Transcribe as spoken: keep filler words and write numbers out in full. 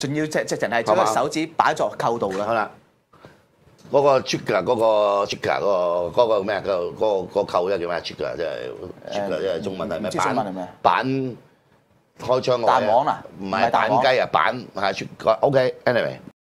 仲要隻隻人係將個手指擺在扣度嘅。 好啦，嗰個 trigger 嗰個 trigger 嗰個嗰個咩啊？個嗰個個扣咧叫咩 trigger？即係 trigger，即係中文係咩？ 中文係咩？ 板開槍嗰個。 彈簧啊？ 唔係彈雞啊，板係 trigger。OK，anyway。